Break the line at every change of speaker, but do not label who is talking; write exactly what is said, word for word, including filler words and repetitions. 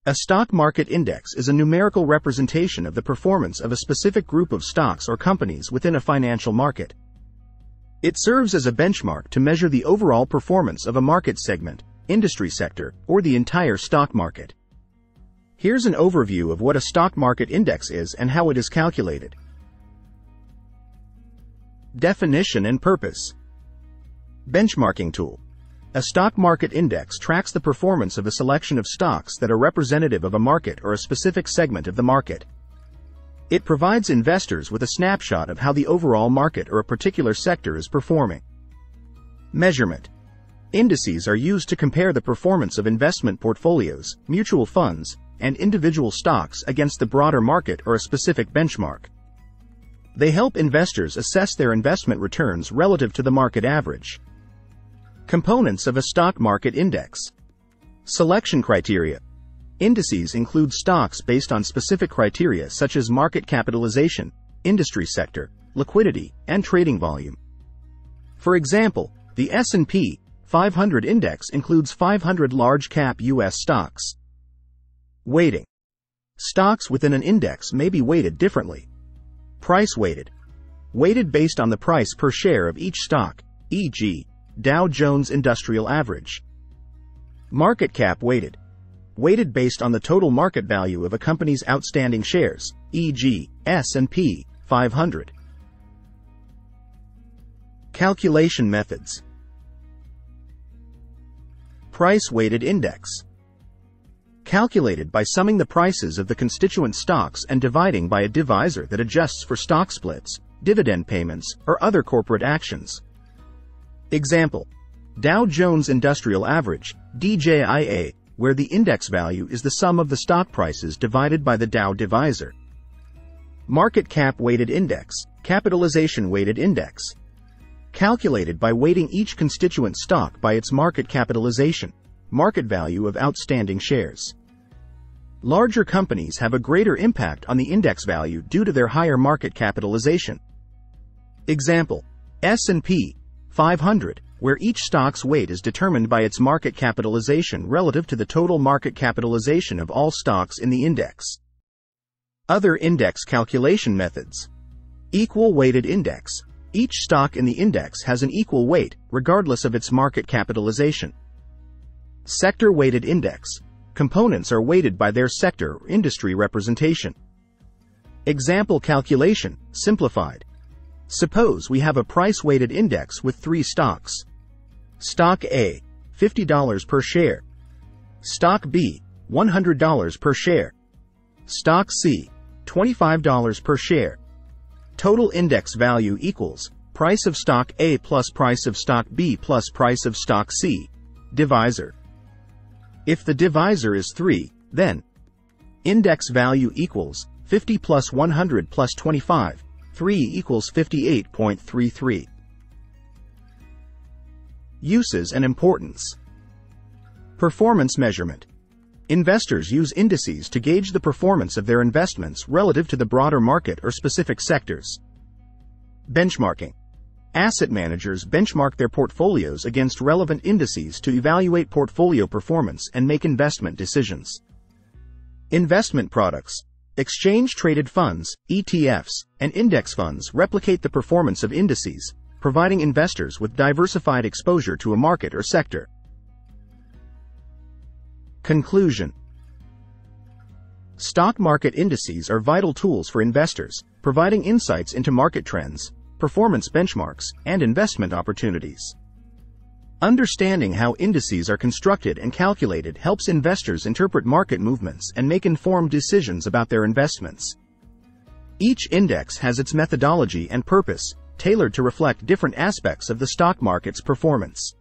A stock market index is a numerical representation of the performance of a specific group of stocks or companies within a financial market. It serves as a benchmark to measure the overall performance of a market segment, industry sector, or the entire stock market. Here's an overview of what a stock market index is and how it is calculated. Definition and purpose. Benchmarking tool. A stock market index tracks the performance of a selection of stocks that are representative of a market or a specific segment of the market. It provides investors with a snapshot of how the overall market or a particular sector is performing. Measurement. Indices are used to compare the performance of investment portfolios, mutual funds, and individual stocks against the broader market or a specific benchmark. They help investors assess their investment returns relative to the market average. Components of a stock market index. Selection criteria. Indices include stocks based on specific criteria such as market capitalization, industry sector, liquidity, and trading volume. For example, the S and P five hundred index includes five hundred large-cap U S stocks. Weighting. Stocks within an index may be weighted differently. Price-weighted. Weighted based on the price per share of each stock, for example, Dow Jones Industrial Average. Market cap weighted. Weighted based on the total market value of a company's outstanding shares, for example, S and P five hundred. Calculation methods. Price-weighted index. Calculated by summing the prices of the constituent stocks and dividing by a divisor that adjusts for stock splits, dividend payments, or other corporate actions. Example: Dow Jones Industrial Average, D J I A, where the index value is the sum of the stock prices divided by the Dow divisor. Market cap weighted index, capitalization weighted index. Calculated by weighting each constituent stock by its market capitalization, market value of outstanding shares. Larger companies have a greater impact on the index value due to their higher market capitalization. Example: S and P five hundred, where each stock's weight is determined by its market capitalization relative to the total market capitalization of all stocks in the index. Other index calculation methods. Equal weighted index. Each stock in the index has an equal weight, regardless of its market capitalization. Sector weighted index. Components are weighted by their sector or industry representation. Example calculation, simplified. Suppose we have a price-weighted index with three stocks. Stock A, fifty dollars per share. Stock B, one hundred dollars per share. Stock C, twenty-five dollars per share. Total index value equals price of stock A plus price of stock B plus price of stock C, divisor. If the divisor is three, then index value equals fifty plus one hundred plus twenty-five. three equals fifty-eight point three three. Uses and importance. Performance measurement. Investors use indices to gauge the performance of their investments relative to the broader market or specific sectors. Benchmarking. Asset managers benchmark their portfolios against relevant indices to evaluate portfolio performance and make investment decisions. Investment products. Exchange-traded funds, E T Fs, and index funds replicate the performance of indices, providing investors with diversified exposure to a market or sector. Conclusion. Stock market indices are vital tools for investors, providing insights into market trends, performance benchmarks, and investment opportunities. Understanding how indices are constructed and calculated helps investors interpret market movements and make informed decisions about their investments. Each index has its methodology and purpose, tailored to reflect different aspects of the stock market's performance.